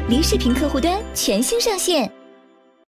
离视频客户端全新上线。